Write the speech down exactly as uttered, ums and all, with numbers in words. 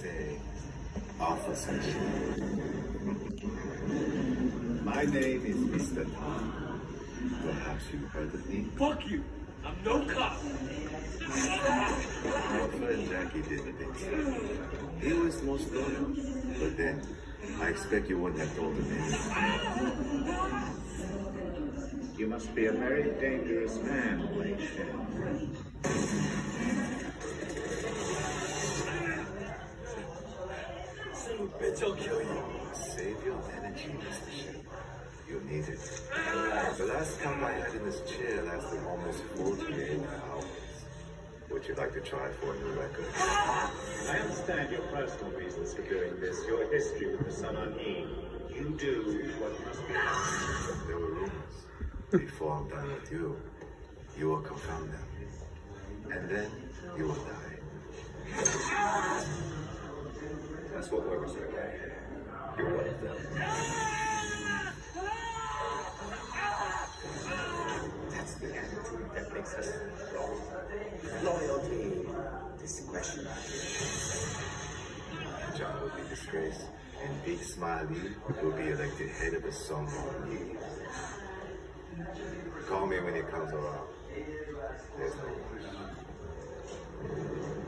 say, Officer Shen. My name is Mister Tom. Perhaps you've heard of me? Fuck you! I'm no cop! My friend Jackie did the big stuff. He was most loyal, but then I expect you wouldn't have told him anything. You must be a very dangerous man, Late Shen. Son of a bitch, I'll kill you. Save your energy, Mister Shen. You need it. The last count I had in this chair lasted almost forty-eight hours. Would you like to try for a new record? I understand your personal reasons for doing this, your history with the Sun on E. You do what must be done. There were rumors. Before I'm done with you, you will confirm them. And then you will die. That's what works, okay? You're one of them. That's the attitude that makes us strong. Loyalty, discretion. John will be disgraced, and Big Smiley will be elected head of the Sun on E. Call me when he comes around. There's no rush.